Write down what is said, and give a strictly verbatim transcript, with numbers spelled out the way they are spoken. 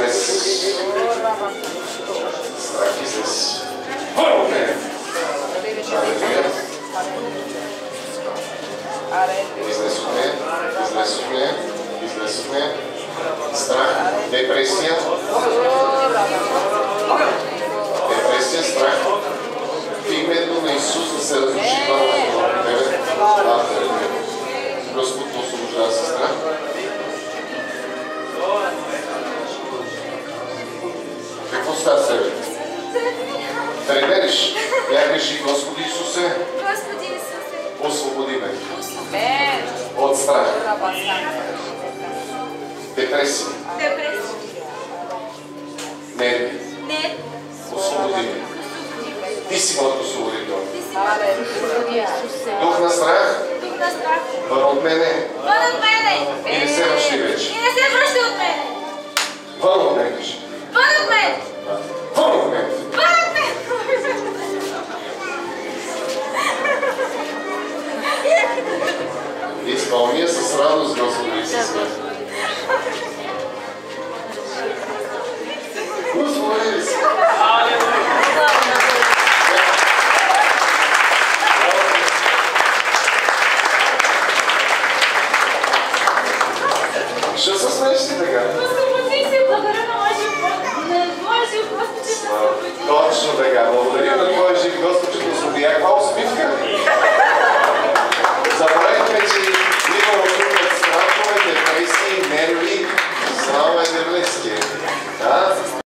излез. Страх, излез. От мене. Излезохме, излезохме, излезохме. Страх, депресия. Депресия, страх. В името на Исус да се разруши това в тебе. Господ освобождава се страх. Какво става с тебе? Трепериш. Бягаш и Господи Исусе. Господи Исусе. Освободи ме. Амен. От страх. Депресия. Депресия. Нерви. Не. Освободи ме. Ти си моят освободител. Ти си моят. Дух на страх. Дух на страх. Вън от мене. Вън от мене. И не се връщай вече. И не се връщай от мене.